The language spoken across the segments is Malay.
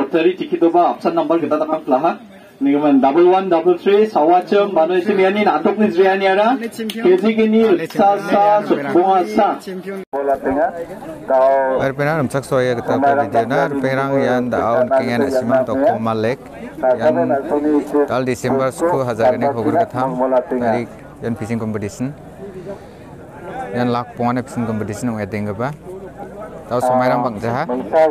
lottery ticket ba option number kita takang plaha nigaman 1133 sawacem mano isimiani natok ni zriani ara keji kini sa bunga sa bola tengah kau Arpena namsak soya kita perdana perang yang daun kengen asiman toko malek yang tal Desember 2000 ini khogur katham tarik yang fishing competition yang lak pone fishing competition ong edeng ba tahu somairang bang jaha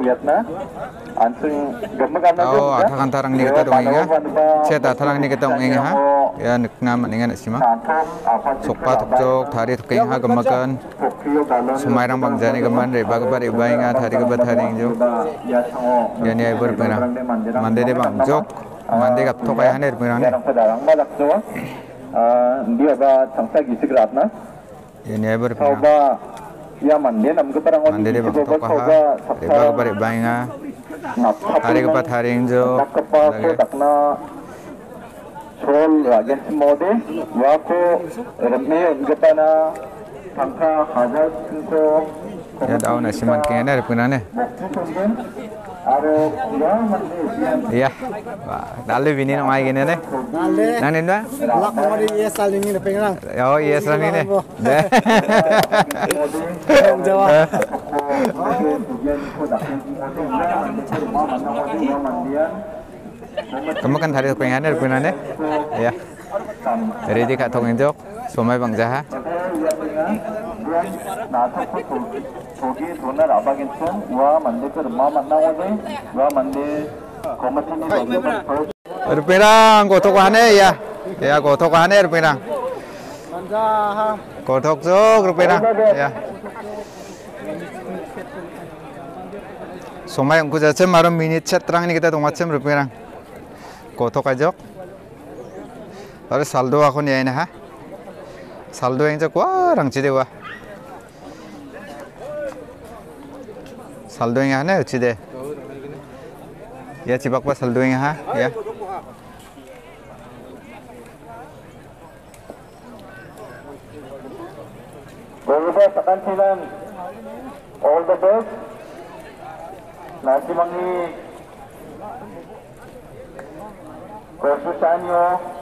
tahu atakan tarang ni kita dong inga ceta tarang ni kita dong inga ha ya nekna maningan asima sokpa tukjok thari tukai ha gemakan somairang bang jani geman re bagbar iba inga thari gebat thari injo ya ni aiber pera mande de bang jok mande gap tokai haner pera ne dia ba tangsa gisigrat na ya ni aiber pera ya mande nam ke parang mande de bang tokai ha bagbar iba inga hari keempat hari injo takna sol ragen mode wako remne ungkapana tangka hajar ko ya daun asiman kene punane iya dalle bini no mai gene ne nang ninda lak mari yesal ini ne pengrang oh yes ran ini jawa kamu kan hari pengen punane ya dari di kak tong injok somai bang jaha Perang kotok ane ya kotok ane perang kotok jok perang ya somai angku jacem marom minit chat terang ini kita tungacem perang kotok ajok lalu saldo aku nih ini ha saldo yang jok wah rang cide wah saldo yang aneh cide ya cibak pas saldo yang ha ya Tekan silan all the best nasi mangi kursusanyo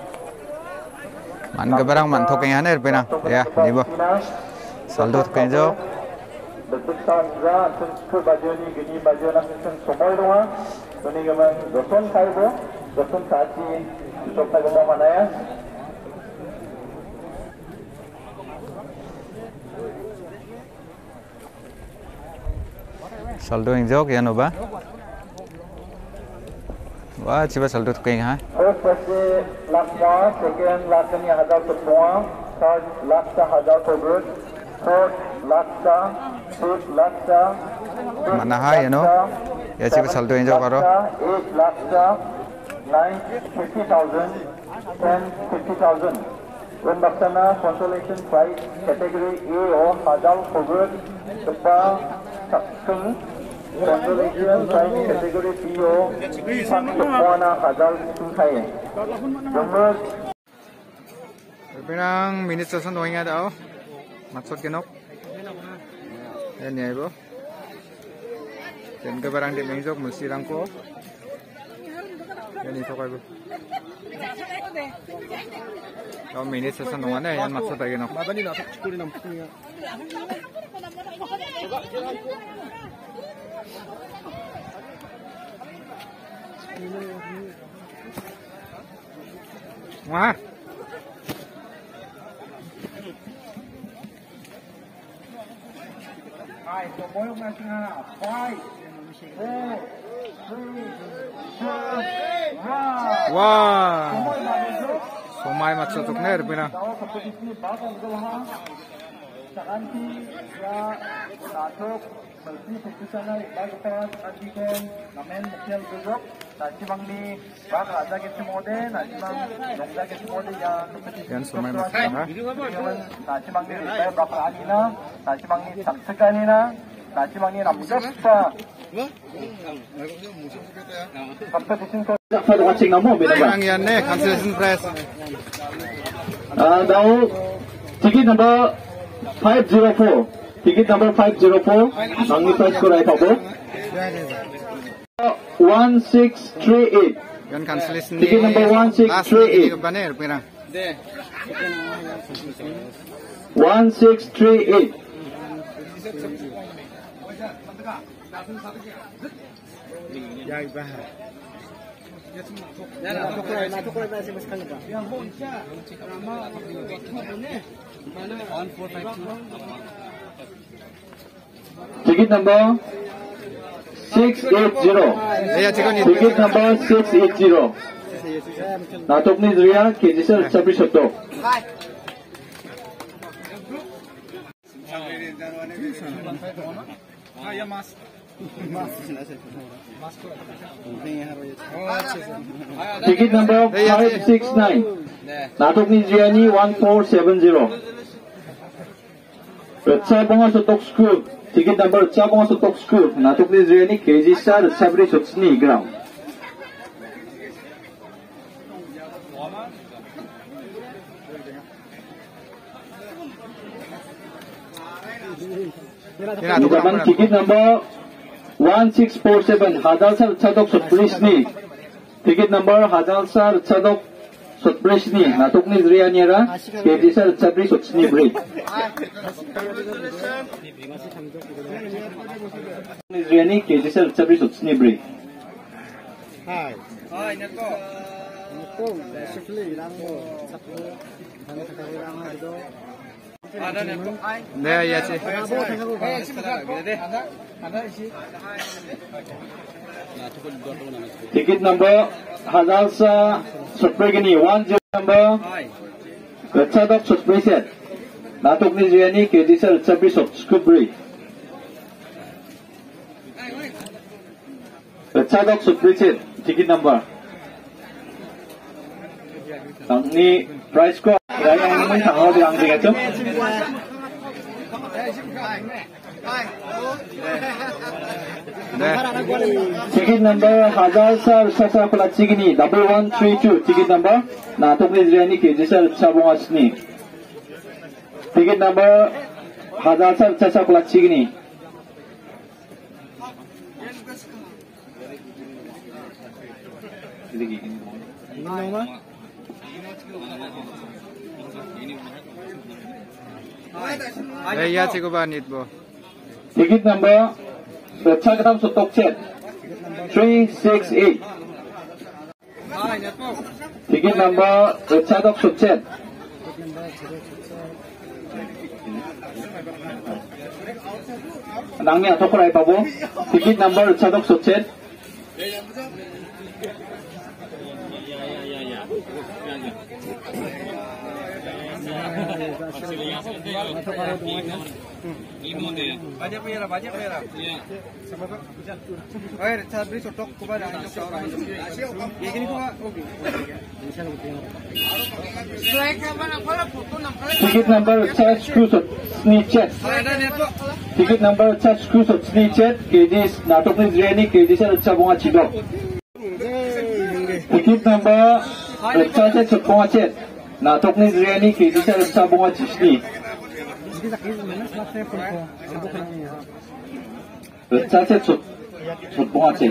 man kebarang man thok yang aneh pena ya dibo saldo kenjo betul za sun bajoni gini bajona sun somoy doa tuni gaman doson kaibo doson sachi sokta gamo manaya saldo yang jok ya noba wah coba saldo tuh kayak ha first lakma second lakni hadar semua third laksa hadar togut fourth laksa fifth laksa mana ha ya no ya coba saldo yang jok karo 8 laksa 9 50,000 10 50,000 when baksana consolation prize category A or hadar togut tepa sakung consolation prize category PO Sakwana hadal sunkai nomor perang minit sesan doang ada oh maksud kenok ini ibu dan kebarang di menjok mesti rangko ini tokai bu kalau minit sesan doang ada yang maksud lagi nok wah wah somai maksud tuh ner pina Sakanti ya natok berarti putusannya bagus antigen namen mukial duduk nanti bang di bang ada gitu mode nanti bang nongda gitu mode yang somai maksud ha nanti bang di berapa anina nanti bang di saksekanina nanti bang di ramjasa competition ko watching namo perang yang ne cancellation price now ticket number 504 ticket number 504 Magni price ko right ako 1638. Yan kanselis ni. Ticket number 1638. Banner pirang. 1638. Ya iba. Natukul na si Mas Kaliba. Ticket number 680. Iya cikon itu. Ticket number 680. Natok ni Zria KG Sabri Soto. Ticket number 569. Natok ni Zriani 1470. Retsabonga Sotok School. Ticket number Retsabonga Sotok School. Natok ni Zriani KG Sabri Sotsni ground. Nidaman ticket number 1647 Hadalsar Chadok Sotbrisni. Ticket number Hadalsar Chadok Sotbrisni. Natok ni Zrianiera KG Sabri Sotsni break. Zriani KG Sabri Sotsni break. Hai. Hai Neko. Neko, sifli lang mo. Sakto. Ano lang dito. Ada Neko. Nah, iya sih. Ticket number Hadalsa Sotbregani 10 number Chadok Sotbriset. Natok ni Zriani KG Sabri Sotsni break. Chadok Sotbriset ticket number. Ni price ko yang ini tanggal bilang gitu. Ticket number Hadalsar Sasa Pelacigini 1132 ticket number Natok ni Zriani KG Sabongasni. Ticket number Hadalsar Sasa Pelacigini. Iya cikgu banit bo. Ticket number Chagdam Sotokchet 368. Ticket number Chadok Sotchet. Nangnya tokorai pabo. Ticket number Chadok Sotchet. Ticket number Chad Screws Snitchet. Ticket number Chad Screws Snitchet. KG Natok ni Zriani KG Sabonga Chidok. Ticket number Chad Sabonga Chet. Natok ni Zriani KG Sabonga Chisni. Chad Sabonga Chet.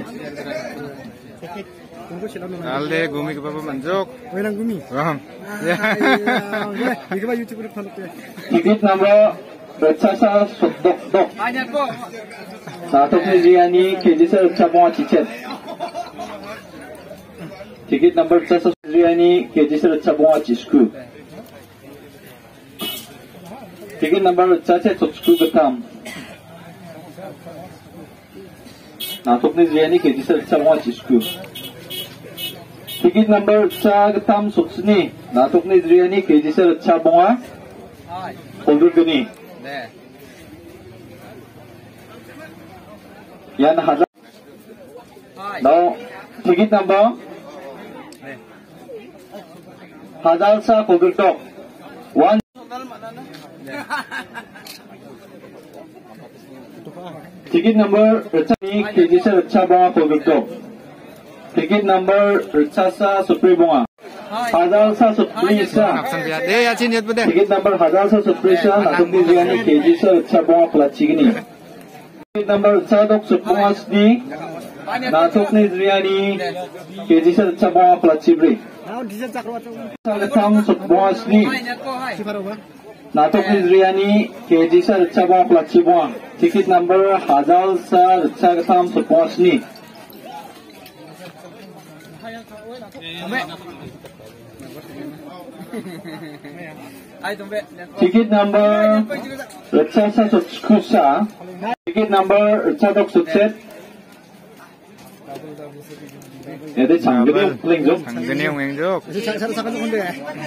Alde gumi ke bapa manjuk. Walang gumi. Paham. Ya. Di ba YouTube ko follow ko. Ticket number Retsasa Sotdok. Natok ni Zriani KG Sabonga Chichet. Ticket number Retsasa Zriani KG Sabonga Chisku. Ticket number Retsasa Sotsku Gatam. Natok ni Zriani KG Sabonga Chisku. Ticket number Chagatam Sotsni. Natok ni Zriani KG Sabonga Holdergani. Yan Hadal. Now, ticket number Hadalsa Kogurtok 1. Ticket number Retsani KG Sabonga Kogurtok. Ticket number Retsasa Supribonga. Hadalsa Suprisa. Ya cin yat bede. Ticket number Hadalsa Suprisa. Natok ni Zriani KG Sabonga Pelacigini. Ticket number Chadok Supungasni. 나톡니 드리아니 게지서 차봉아 플라치브리 Naon di sa sakro ato. 사르탐 속봉아 스니 Si paro ba? 나톡니 드리아니 게지서 차봉아 플라치봉아 티켓 넘버 하잘사 차가탐 속봉아 스니 ticket number Ratchasa Sotskusa, ticket number Ratchadok Sotset. Ada Changgani Lingzok. Changgani Lingzok. Sa sa kan kunde.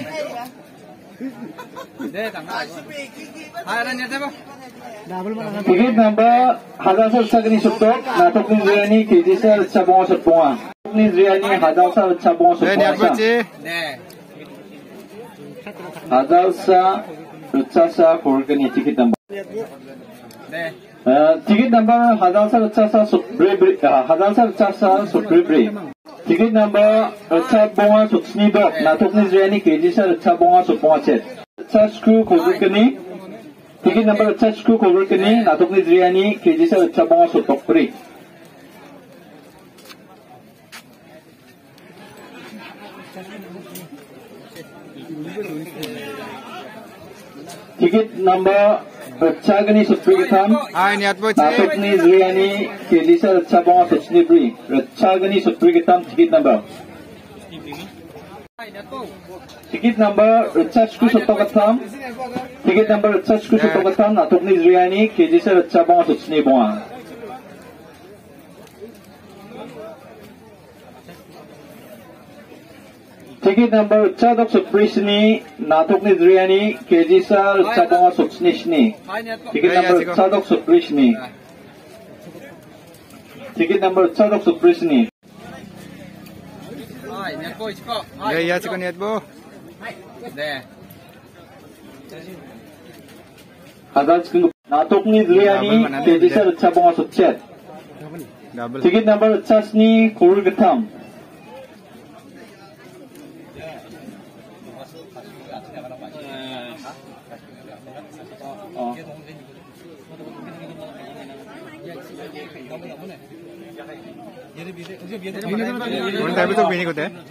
Double mana? Ticket number Hadasa Sagani Sotok, Natok Nizriani, Kejisa Ratchabonga Sotponga. Nizriani Hadasa Ratchabonga Sotponga. Hadasa Ratchasa Korgani ticket number. Ticket number Hadasa Ratchasa Sotbri, Hadasa Ratchasa Sotbri. Ticket number Ratchabonga Sotsnidok, Natok Nizriani, Kejisa Ratchabonga Sotponga Chet. Ratchasku Korgani. Ticket number Ratchasku Korgani, Natok Nizriani, Kejisa Ratchabonga Sotokpri. Ticket number Ratchagani Sotprigatam, Natok Nizriani, Kejisa Ratchabonga Sotnibri. Ratchagani Sotprigatam ticket number. Ticket number Ratchasku Sotokatam, ticket number Ratchasku Sotokatam, Natok Nizriani, Kejisa Ratchabonga Sotnibonga. Ticket number Ratchadok Sotprisni, Natok Nizriani, Kejisa Ratchabonga Sotnishni. Ticket number Ratchadok Sotprisni. Ticket number Ratchadok Sotprisni. Ya cikgu niat bu. Natok Nizriani, Kejisa Ratchabonga Sotchet. Ticket number Ratchasni, Kurgatam. Tapi betul bini kau teh?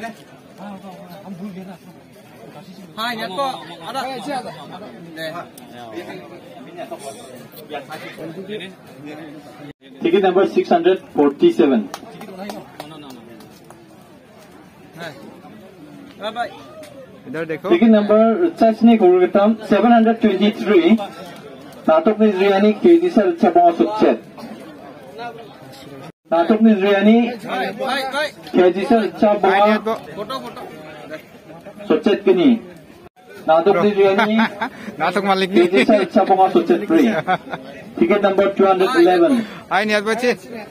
Ticket number 647. Ticket number Ratchasni Kurgatam 723. Natok Nizriani, Kejisa Ratchabonga Sotchet. Natok Nizriani, Kejisa Ratchabonga Sotchet Kini. Natok Nizriani, Natok Malik ni. Kejisa Ratchabonga Sotchet Free. Ticket number 211. Ay niat baca.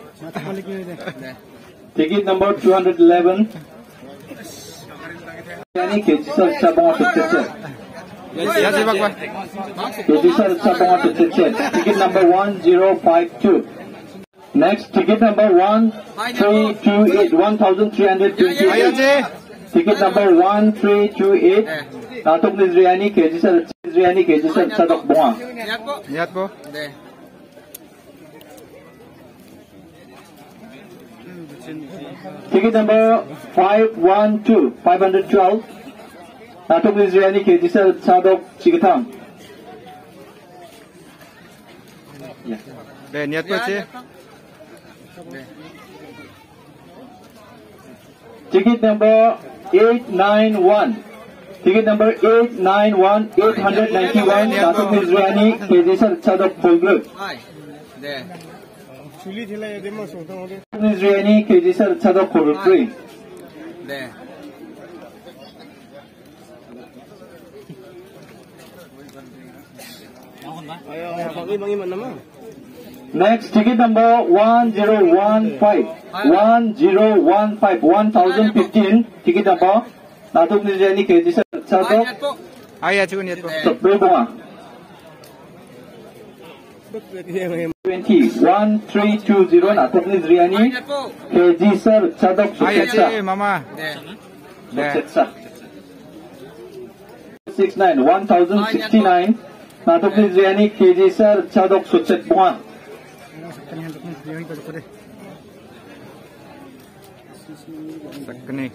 Ticket number 211. Nizriani, Kejisa Ratchabonga Sotchet. Ya sibak ba. Kejisa Ratchabonga Sotchet. Ticket number 1052. Next, ticket number 1328, 1328. Ayo je. Ticket number 1328. Natok Nizriani, Kejisa Ratchadok Bonga. Niat bu. Ticket number 512. Natok Nizriani, Kejisa Ratchadok Chigatam. Deh niat baca. Ticket number 891. Ticket number 891, 891. Natok Nizriani, Kejisa Ratchadok Polgroup. Suli thila ye demo so to ode. Nizriani, Kejisa Ratchadok Polgroup. Ayo bangi man naman. Next, ticket number 1015. 1015. Ticket number. Natok Nizriani, Kejisa Ratchadok Ay ya cikgu niat bu. Sotbonga. 1320. Natok Nizriani, Kejisa Ratchadok Ay ya Sotchetsa. je mama. Sotchetsa. 69. 1069. Natok Nizriani, Kejisa Ratchadok Sotchetbonga. Sakni.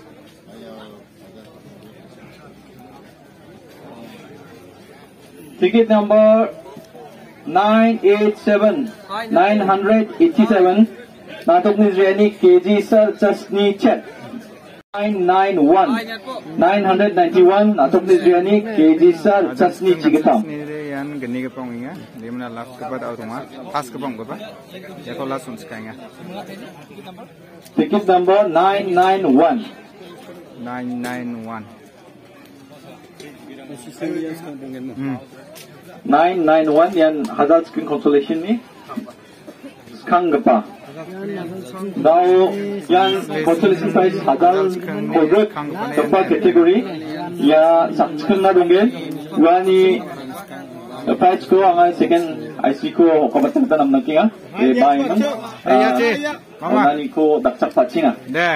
Ticket number 987. Natok Nizriani KG Sir Chasni Chet. 991. Natok Nizriani KG Sir Chasni Chigatam. Yan gani ke pong inga. Dia mana last kepada automat. Pas ke pong apa? Ya kalau last uns kaya. Ticket number 991. 991. 991 yan hazard screen consolation ni. Skang gapa. Now yan consolation prize hazard kodruk gapa category. Ya sakskun na donggen. Wani prize ko ang second IC ko kabatang tanam nakinga. Bayan ng. Wani ko daksak patsinga. Deh.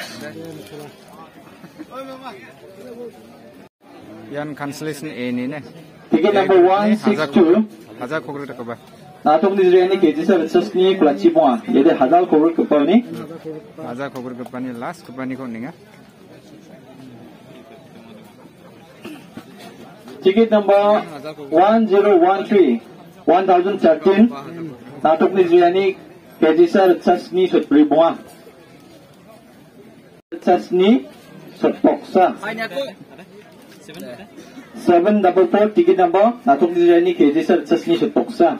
Yan cancellation ini ne. Ticket number 162. Hazard kogre tak apa? Natok Nizriani KG Sir Chasni Kulachi Bunga. Jadi hazard cover kepa ni. Hazard kogre kepa ni last kepa ni kau ninga. Ticket number 1013. 1013. Natok Nizriani KG Sir Chasni Sutri Bunga. Chasni Sutpoksa. 744 ticket number Natok Nizriani KG Sir Chasni Sutpoksa.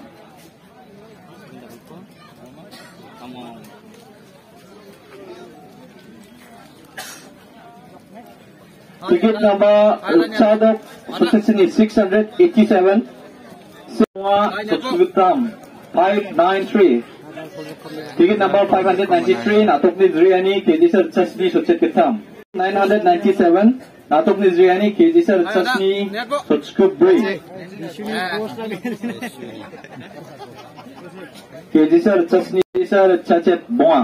Ticket number Utsadok Sutasini 687. Semua Subscriptam 593. Ticket number 593 Natok Nizriani KG Sir Chasni Sutpoksa. 997 Natok Nizriani KG Sir Chasni Sutpoksa. KG Sir Chasni Sir Chachet Bunga.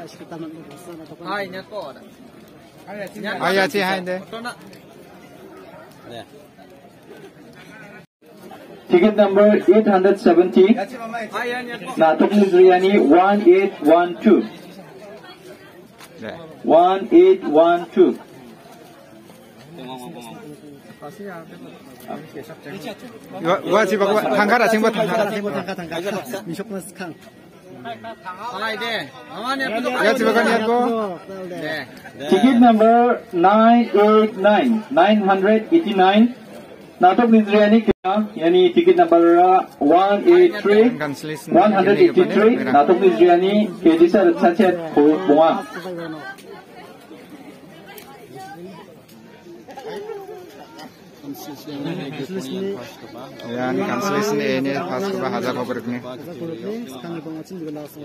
Ayah cih hai deh. Ticket number 870 Natok Nizriani 1812. Deh. 1812. Gua sih bawa tangkar asing buat tangkar. 미쇼크나 스칸. Ya sih bawa niat gua. Ticket number 989. Natok Nizriani kaya, yani ticket number 183. Cancellation 183 Natok Nizriani KG Sir Chachet Bunga. Yan cancellation ini pas ke bahasa kogre ni. 스칸을 봉아친 juga langsung.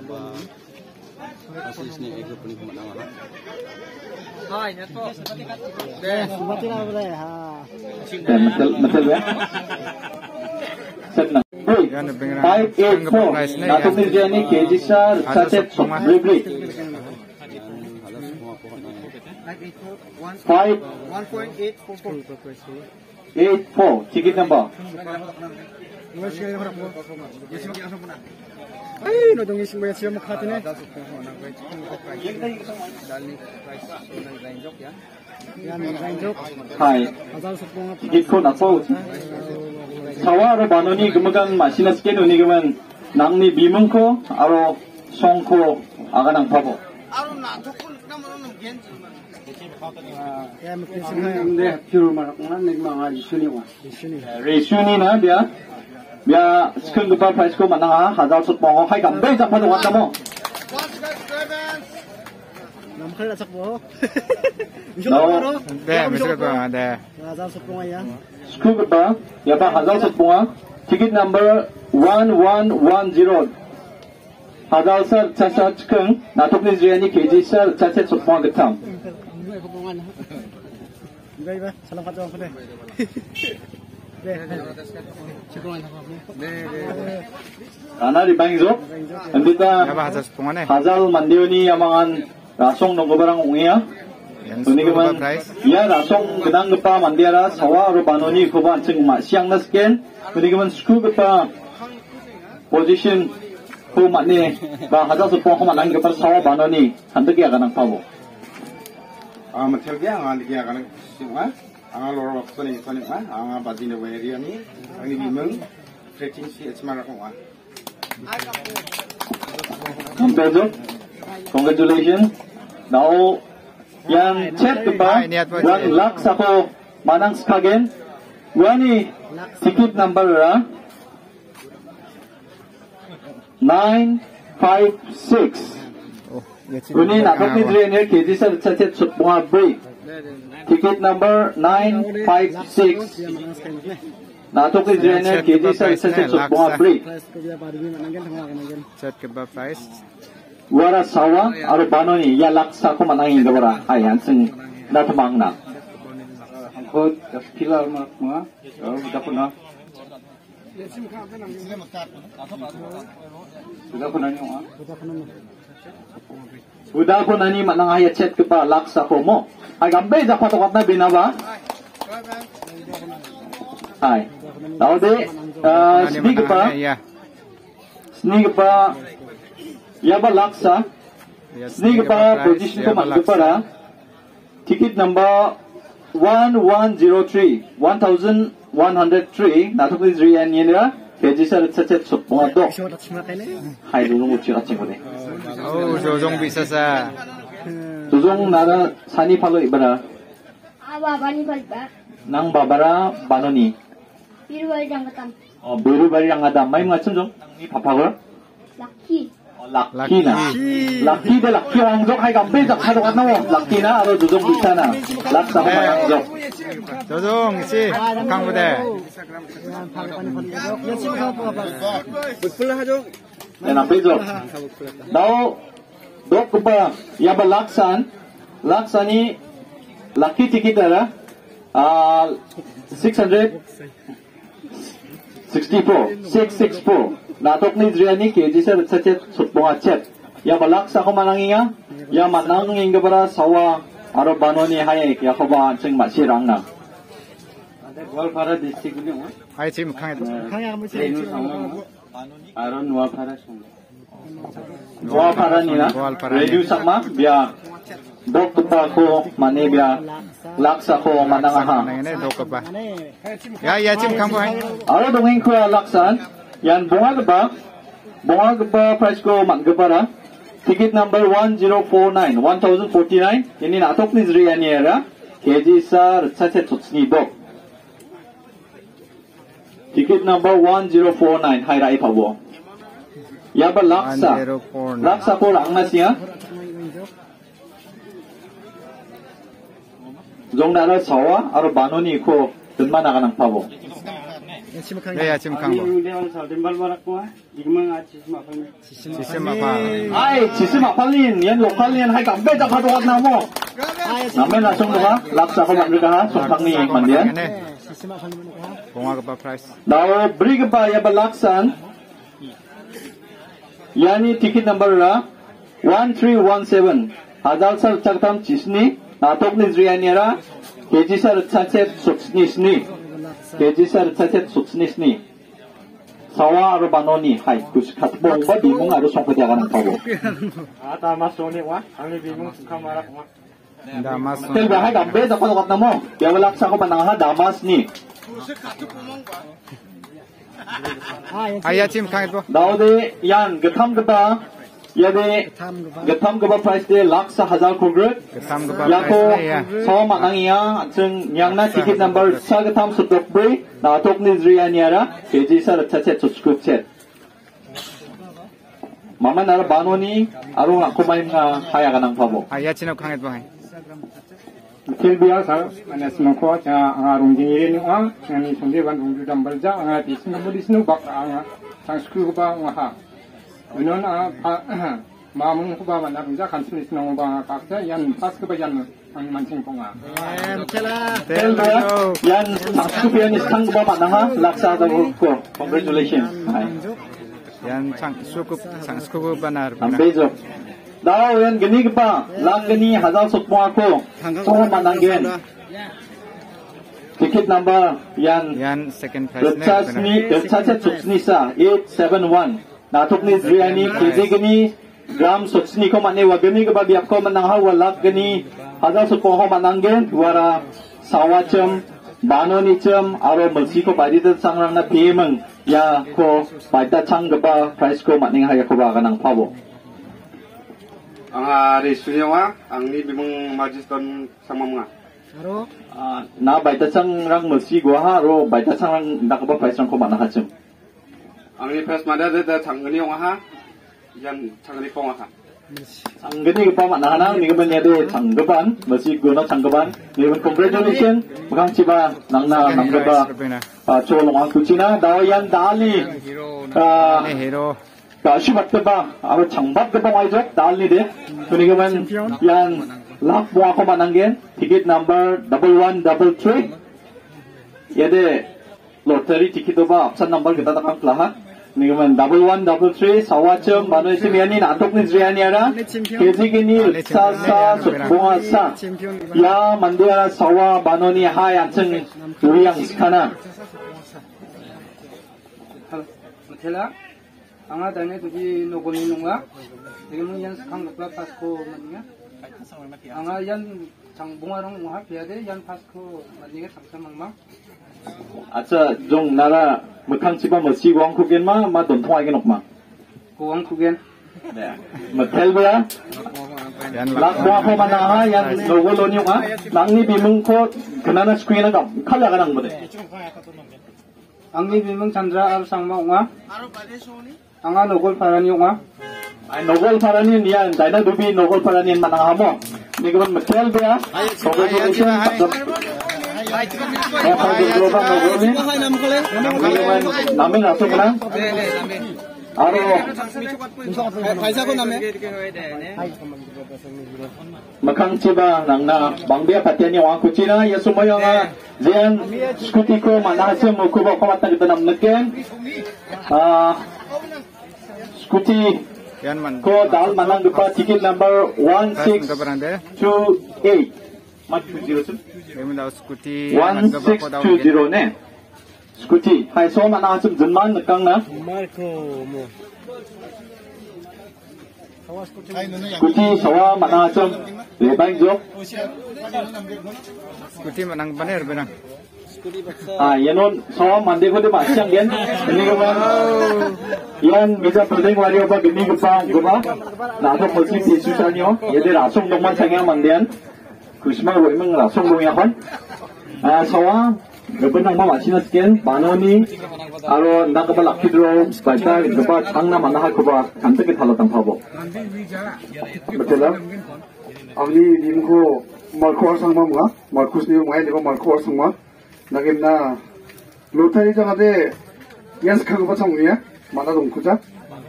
Sumatin na boleh ha. Betul ya. Senang. 584 Natok Nizriani KG Sir Chachet Bunga. 584 ticket number. Ay, no dong ising bayad siya makati na. Yan, rainjok. Hai. Hazal sa bunga. Ticket ko na po. Sawaro banoni gumagan masinas ken uni gaman nangni bimong ko aro song ko aga nang pabo. Ya, magpisin na yan. Hindi, pure marakungan nagmanga Resuni na dia. Dia skun gupa price ko mananga hazal sut mo hai gam bei jap padu wata mo. Namkal asak mo. No. Deh, misal gua deh. Hazal sa bunga yan. Skun gupa ya ba hazal sut mo ticket number 1110. Hazal Sir Chachet Kung Natok Nizriani KG Sir Chachet sut mo gatam. Iba, salam kat orang kedai. Ana di bangzo. Andita Ya bahasa sepungan eh. hazal mandioni amangan rasong no barang ungia. Yan Ini sepuluh kaman price. ya rasong kedang gepa mandiara sawa ro banoni ko ba ceng ma siang na scan. Ini kaman skru gepa position ko makne ba hazal sepong ko manang gepa sawa banoni hantu kia kanang pabo. material dia angan dia akan semua angan lorong waktu ni mah angan badin the area ni ini bimeng stretching si semua rakong Congratulations. Now, yang chat ba? Wan lak sako manang skagen. Wani ticket number 956. Wani nakok ni drainer KG sa chat bunga break. Ticket number 956. Natok ni drainer KG sa chat bunga break. Chat ke ba price? Wara sawa aru banoni ya laksa ko manangin gawara ayan sing natamang na. Angkot pilar mga udah ko na. Udah ko na ni manang ayat chat ko pa laksa ko mo. Ay gambe ja patokat na binaba. Ay. Tawde sneak pa. Sneak pa. Yaba laksa, sneak pa position ko magkapara, ticket number 1103, 1103, natok ni Rian nila, register chat bunga do. Hai dulu uci kacing ko Oh, Jojong bisa sa. Jojong nara sani palo ibara. Bani balba. Nang babara banoni. Biru bari jangatam. Oh, biru bari jangatam. May mga chunjong papago. Lucky. Lucky na. Lucky de lucky ang jok hay gambe jak hado kan mo. Lucky na aro jojong bisa na. Laksa ko mang jok. Jojong si kang bude. Yan ang jok. Daw dok ko pa yaba laksan. Laksani lucky ticket ara 664. Natok ni Driani KG sa chat bunga chat. Ya balak sa ko mananginga. Ya mananging gabara sawa aro banoni hay ya ko ba ching masirang na. Walpara district ni mo. Ay sim kang ito. Aron Walpara sung. Walpara ni na. Radio sama biya dok pa ko mane biya laksa ko manangaha. Nangine dok pa. Ya sim kang ko hay. Aro dongeng ko laksan. Yan bunga ba price ko manggapara ticket number 1049 1049 ini natok ni Rian era KG sa chat tutsni dok ticket number 1049 hai rai pabo ya ba laksa ko lang na siya jong nara sawa aro banoni ko dunman na kanang pabo Ya sim kang bo. Sistem apa? Ay, sistem apa lin? Yan lokal yan hay gambe jak hado kat namo. Namen langsung doha, laksa ko magriga ha, sumpang ni mandian. Bunga ka pa price. Daw brig ba ya balaksan? Yani ticket number 1317. Hadal sal chaktam chisni, natok ni Zrianiera, keji sar chachet suksni. Keji chat suksni. Sawa aro banoni hai kus katbong ba bimong aro song kaya kanang pabo. Ata masoni wa, ang bimong kamarak wa. Damas. Tel ba hay gambe da ko kat namo. Ya walaksa ko manangha damas ni. Ay sim kang ito. Daude yan gatham gaba yade gatham gaba price de laksa 1000 kogrut. Gatham ka pa Yako price. so manangiya chung nyangna ticket number sa gatham sutok bri na tok ni Zrianiara keji sa chat subscribe chat. Mama nara banoni aro ako may nga kaya kanang pabo. Ay sim kang ito hay. Kilbiya sa anas ko cha ang jingiri ni ang ni sonde ban ungju dambal ja ang ati singapore sinu bak ang sanskrit ba ang ha unon mamun ko ba man ja kansul sinu ba kaksa yan pas ko ba yan ang mansing ponga Tel ba yan sanskrit yan isang ba man ha laksa da ko congratulations. Yan sang banar. Ang bejo. Daw yan gani pa lang gani hadal sukmo ako so mananggen ticket number yan Yan second price na. Chat suksni sa 871 natok ni Zriani kezi gani gram suksni ko mane wa gani ka ba biap ko manang ha walak gani 하자서 거 만난게 두아라 사와점 만원이점 아로 멀시코 바디드 상랑나 비엠은 야코 바이다 창그바 프라이스코 만능하게 코바가 낭 파보 anga resunya angni bimung majiston sama mga 나 바이다 창랑 멀시고 하로 바이다 창랑 나가바 프라이스랑 코 만나하점 angni pes mada de changgani ha yan changgani pong ha 장근이 그 만나하나 니가면 얘도 장급반 멀시고나 장급반 니가면 congratulation 무강치바 낭나 남급바 조롱왕 구치나 나와얀 달리 hero Kasyubat aro changbat ba wajak dalni de kunigaman yan lak mo ako mananggen ticket number 1133 yade lottery ticket ba option number kita takang lahat kunigaman 1133 sawacem mano isimiani natok ni zrianiara kezigini sa bunga sa ya mandia sawa banoni ha yancheng uriang skana Mutela anga dane tuji nogoni nunga dimu yan sakang gapla pasko maniga anga yan chang bungarong muha piade yan pasko maniga saksa mangma acha jong nara mukang chiba mosi wang kugen ma don thoi gen okma kuang kugen matel bra lak wa ko mana ha yan nogolo ni ma nangni bimung ko kanana screen ga khala ga nang bode angni bimung chandra ar sangma unga anga nogol parani unga ai nogol parani nian daina dubi nogol parani manang hamo nigon matel bra congratulation namin aso kana aro makang chiba nangna bangbia patiani wa kuchina yasumoyo nga zen scooty ko manasem kubo ko mata kita namneken scooty ko dal manang dupa ticket number 1628 1620 ne scooty hai so manasem zenman nakang na scooty sawa manasem lebang jo scooty manang baner benang yanon sawa mande ko de masyang yan ini ko yan bisa perdeng wario ba gini ko pa na to mosi tisu sanyo yede rasong dongman sangyang mandian kusma wo imang rasong dong yakon sawa gabenang ma masina skin banoni aro nakaba lakidro baita gaba tangna manahal ko ba kantek thalatang phabo betul avni dimko marko sangma mga markus ni mga diko marko sangma 나겠나 로타리 장아데 연습하고 봐 정리야 만나 좀 구자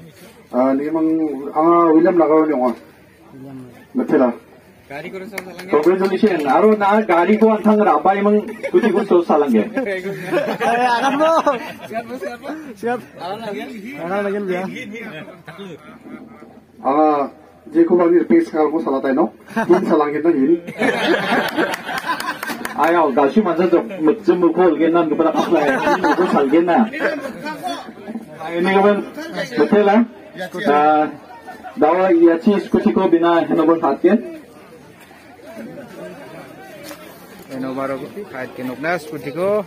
니만 윌리엄 나가오니 와 메테라 congratulation aro na gari ko ang thang rabai mang kuti ko so salange alam mo siap lagi dia je ko bagi space kal mo salatai no hin salange no hin ayo gashi manza jok mutjum ko gen nan gubara aplai ko salgen na ini kan betul lah dawa ya chi scooty ko bina henobar fatken henobar ko fatken nokna scooty ko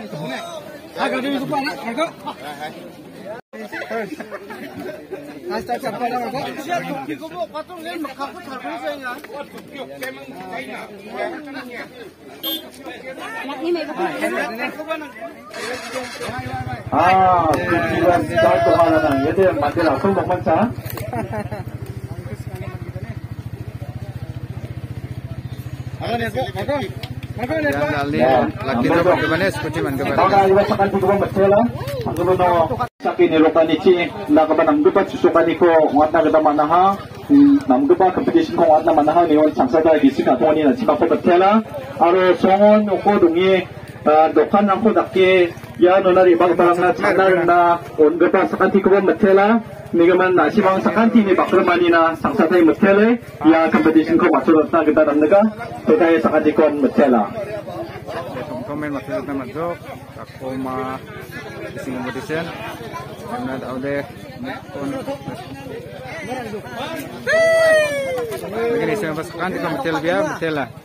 Sakin ni Lokanichi, nakabanamgupa susukani ko ngat na kita manaha, namgupa competition ko ngat na manaha ni on sangsada gising ato ni na chima ko betela, aro songon ko dungi dokan ako dake ya nonari bagbarang na chana na on gupa sakanti ko betela, nigaman na simang sakanti ni bakramani na sangsada betele, ya competition ko masulot na kita namnaga, today sakanti ko betela. Komen masulot na majok, ako ising competition. Karena ada Begini saya pasakan di metel biar metel lah.